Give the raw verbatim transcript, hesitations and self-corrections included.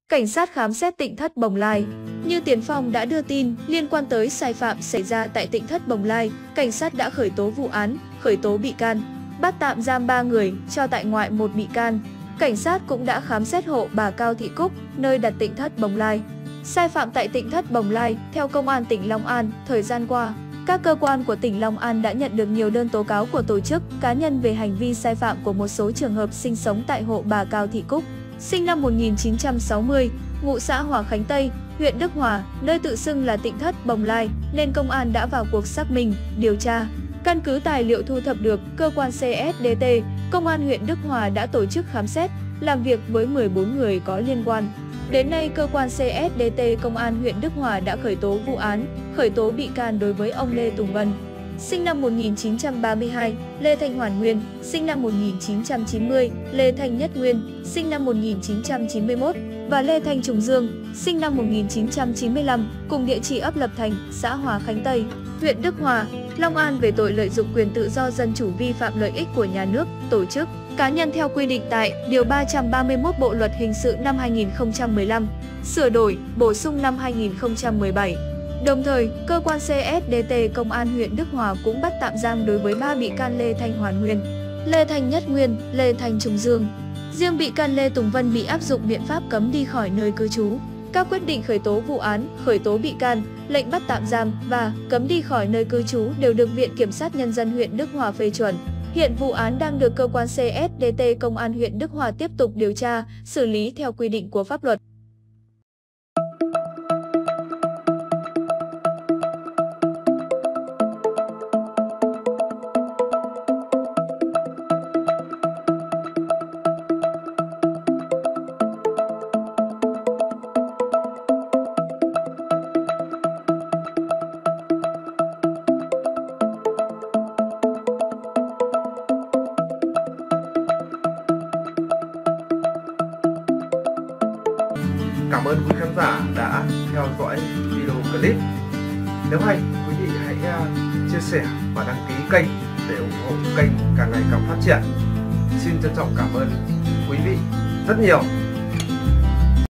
Cảnh sát khám xét tỉnh thất Bồng Lai. Như Tiền Phong đã đưa tin, liên quan tới sai phạm xảy ra tại tỉnh thất Bồng Lai, cảnh sát đã khởi tố vụ án, khởi tố bị can, bắt tạm giam ba người, cho tại ngoại một bị can. Cảnh sát cũng đã khám xét hộ bà Cao Thị Cúc, nơi đặt tỉnh thất Bồng Lai. Sai phạm tại tỉnh thất Bồng Lai, theo Công an tỉnh Long An, thời gian qua, các cơ quan của tỉnh Long An đã nhận được nhiều đơn tố cáo của tổ chức, cá nhân về hành vi sai phạm của một số trường hợp sinh sống tại hộ bà Cao Thị Cúc, sinh năm một nghìn chín trăm sáu mươi, ngụ xã Hòa Khánh Tây, huyện Đức Hòa, nơi tự xưng là tỉnh thất Bồng Lai, nên công an đã vào cuộc xác minh, điều tra. Căn cứ tài liệu thu thập được, cơ quan C S D T, Công an huyện Đức Hòa đã tổ chức khám xét, làm việc với mười bốn người có liên quan. Đến nay, cơ quan C S D T Công an huyện Đức Hòa đã khởi tố vụ án, khởi tố bị can đối với ông Lê Tùng Vân, sinh năm một nghìn chín trăm ba mươi hai, Lê Thanh Hoàn Nguyên, sinh năm một nghìn chín trăm chín mươi, Lê Thanh Nhất Nguyên, sinh năm một nghìn chín trăm chín mươi mốt và Lê Thanh Trùng Dương, sinh năm một nghìn chín trăm chín mươi lăm, cùng địa chỉ ấp Lập Thành, xã Hòa Khánh Tây, huyện Đức Hòa, Long An về tội lợi dụng quyền tự do dân chủ vi phạm lợi ích của nhà nước, tổ chức, cá nhân theo quy định tại Điều ba trăm ba mươi mốt Bộ Luật Hình sự năm hai nghìn không trăm mười lăm, sửa đổi, bổ sung năm hai nghìn không trăm mười bảy. Đồng thời, cơ quan C S D T Công an huyện Đức Hòa cũng bắt tạm giam đối với ba bị can Lê Thanh Hoàn Nguyên, Lê Thanh Nhất Nguyên, Lê Thanh Trùng Dương. Riêng bị can Lê Tùng Vân bị áp dụng biện pháp cấm đi khỏi nơi cư trú. Các quyết định khởi tố vụ án, khởi tố bị can, lệnh bắt tạm giam và cấm đi khỏi nơi cư trú đều được Viện Kiểm sát Nhân dân huyện Đức Hòa phê chuẩn. Hiện vụ án đang được cơ quan C S D T Công an huyện Đức Hòa tiếp tục điều tra, xử lý theo quy định của pháp luật. Cảm ơn quý khán giả đã theo dõi video clip. Nếu hay, quý vị hãy chia sẻ và đăng ký kênh để ủng hộ kênh càng ngày càng phát triển. Xin trân trọng cảm ơn quý vị rất nhiều.